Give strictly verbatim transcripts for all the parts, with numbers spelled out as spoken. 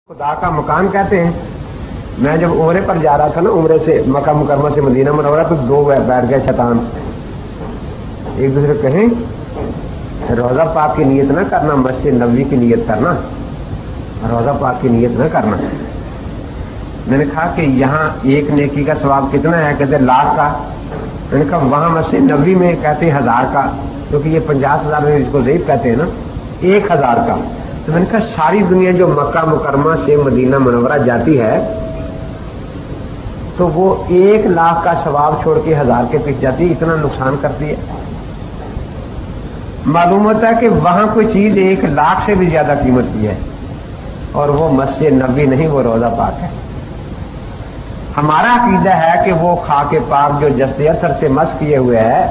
خدا کا مکان کہتے ہیں. میں جب عمرے پر جا رہا تھا نا، عمرے سے مکہ مکرمہ سے مدینہ منورہ، تو دو بیٹھ گئے شیطان، ایک دوسرے کو کہیں روزہ پاک کی نیت نہ کرنا، مسجد نبوی کی نیت کرنا، روزہ پاک کی نیت نہ کرنا. میں نے کہا کہ یہاں ایک نیکی کا ثواب کتنا ہے؟ کہتے لاکھ کا. میں نے کہا وہاں مسجد نبوی میں کہتے ہیں ہزار کا، کیونکہ یہ پچاس ہزار میں جس کو ضعیف کہتے ہیں نا، ایک ہزار کا. تو میں نے کہا ساری دنیا جو مکہ مکرمہ سے مدینہ منورہ جاتی ہے تو وہ ایک لاکھ کا ثواب چھوڑ کے ہزار کے پیچھے جاتی ہے، اتنا نقصان کرتی ہے. معلوم ہوتا ہے کہ وہاں کوئی چیز ایک لاکھ سے بھی زیادہ قیمت کی ہے، اور وہ مسجد نبوی نہیں، وہ روزہ پاک ہے. ہمارا عقیدہ ہے کہ وہ خاک پاک جو جسد اثر سے مس کیے ہوئے ہے،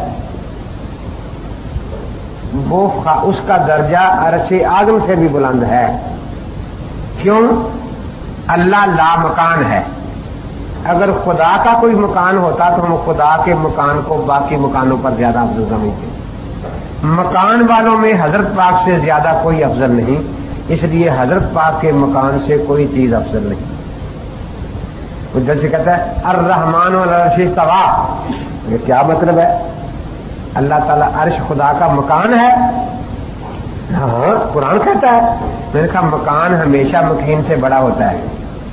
وہ اس کا درجہ عرش اعظم سے بھی بلند ہے. کیوں؟ اللہ لا مکان ہے. اگر خدا کا کوئی مکان ہوتا تو ہم خدا کے مکان کو باقی مکانوں پر زیادہ افضل سمجھتے. مکان والوں میں حضرت پاک سے زیادہ کوئی افضل نہیں، اس لیے حضرت پاک کے مکان سے کوئی چیز افضل نہیں. وہ جیسے کہتا ہے الرحمن والعرش استوى، یہ کیا مطلب ہے؟ اللہ تعالیٰ عرش خدا کا مکان ہے. ہاں قرآن کہتا ہے. میں نے کہا مکان ہمیشہ مکین سے بڑا ہوتا ہے،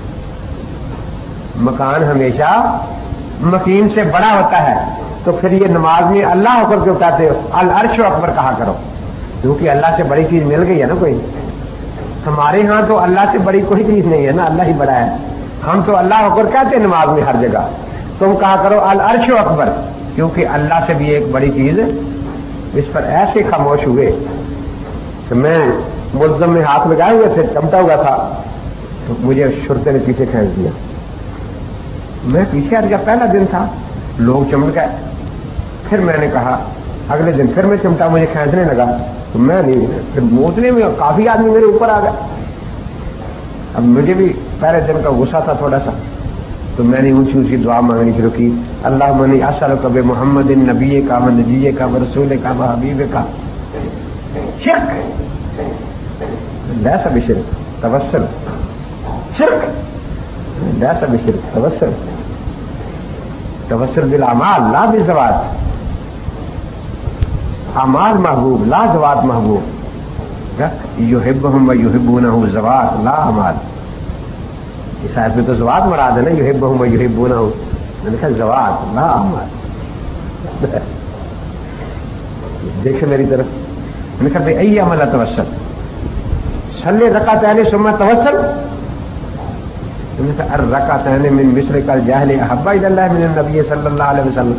مکان ہمیشہ مکین سے بڑا ہوتا ہے. تو پھر یہ نماز میں اللہ اکبر کیوں کہتے ہو؟ العرش اکبر کہا کرو، کیونکہ اللہ سے بڑی چیز مل گئی ہے نا کوئی. ہمارے ہاں تو اللہ سے بڑی کوئی چیز نہیں ہے نا، اللہ ہی بڑا ہے. ہم تو اللہ اکبر کہتے ہیں نماز میں ہر جگہ. تم کہا کرو العرش اکبر، کیونکہ اللہ سے بھی ایک بڑی چیز. اس پر ایسے خاموش ہوئے کہ میں ملزم میں ہاتھ لگائے ہوئے تھے، چمٹا ہوا تھا، تو مجھے شرطے نے پیچھے کھینچ دیا. میں پیچھے ہٹ گیا، پہلا دن تھا، لوگ چمٹ گئے. پھر میں نے کہا اگلے دن پھر میں چمٹا، مجھے کھینچنے لگا تو میں نہیں، پھر موتنے میں کافی آدمی میرے اوپر آ گئے. اب مجھے بھی پہلے دن کا غصہ تھا تھوڑا سا، تو میں نے اونچی اونچی دعا مانگنی شروع کی. اللہ منی اسألک بمحمد نبی کا و نبی کا و رسول کا و حبیب کا. شرک لیس بشرک توسل، شرک لیس بشرک توسل، توسل بالاعمال لا بالزوات. اعمال محبوب لا زوات محبوب. یحبہم و یحبونہ زوات لا اعمال. اس آیت میں تو زوات مراد ہے نا، یحبہم و یحبونہ. میں نے کہا زوات لا اعمال. دیکھیں میری طرف. میں نے کہا بھائی ای عمل توسل، صلی رکعتین ثم توسل. میں نے کہا الرکعتین من مثلک الجاہل احب الی اللہ من النبی صلی اللہ علیہ وسلم.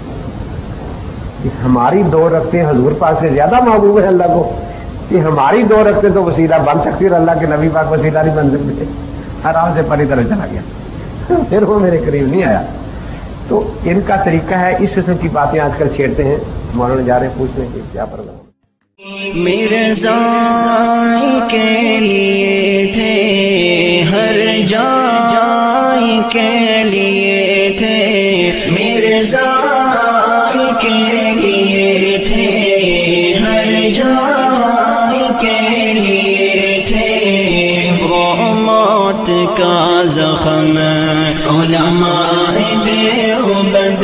ہماری دو رکعتیں حضور پاک سے زیادہ محبوب ہے اللہ کو، کہ ہماری دو رکعتیں تو وسیلہ بن سکتی اور اللہ کے نبی پاک وسیلہ نہیں بن سکتے. آرام سے پری طرح چلا گیا، پھر وہ میرے قریب نہیں آیا. تو ان کا طریقہ ہے، اس قسم کی باتیں آج کل چھیڑتے ہیں. مولانا جا رہے ہیں پوچھنے کی کیا پرواہ. مرزا کے لیے تھے ہر جائے کے لیے تھے، مرزا کے لیے تھے ہر جائے کے لیے تھے. وہ موت کا زخم علماء دیوبند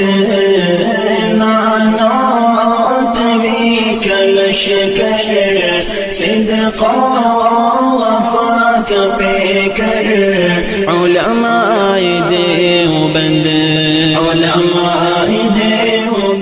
نانوت بھی کلش کر صدق وفا پہ کر. علماء دیوبند علماء دیوبند